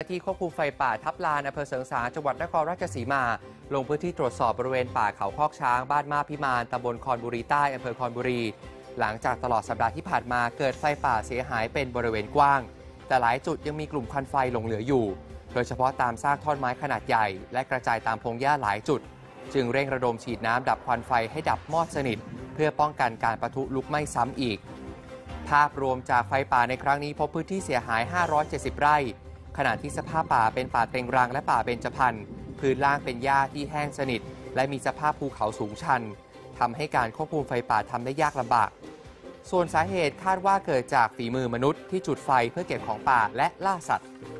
ที่ควบคุมไฟป่าทับลานอำเภอเสริงสางจังหวัดนครราชสีมาลงพื้นที่ตรวจสอบบริเวณป่าเขาคอกช้างบ้านมาพิมานตำบลคอนบุรีใต้อำเภอคอนบุรีหลังจากตลอดสัปดาห์ที่ผ่านมาเกิดไฟป่าเสียหายเป็นบริเวณกว้างแต่หลายจุดยังมีกลุ่มควันไฟหลงเหลืออยู่โดยเฉพาะตามซากท่อนไม้ขนาดใหญ่และกระจายตามพงหญ้าหลายจุดจึงเร่งระดมฉีดน้ำดับควันไฟให้ดับมอดสนิทเพื่อป้องกันการปะทุลุกไหม้ซ้ำอีกภาพรวมจากไฟป่าในครั้งนี้พบพื้นที่เสียหาย570 ไร่ขณะที่สภาพป่าเป็นป่าเต็งรังและป่าเบญจพรรณพื้นล่างเป็นหญ้าที่แห้งสนิทและมีสภาพภูเขาสูงชันทำให้การควบคุมไฟป่าทำได้ยากลำบากส่วนสาเหตุคาดว่าเกิดจากฝีมือมนุษย์ที่จุดไฟเพื่อเก็บของป่าและล่าสัตว์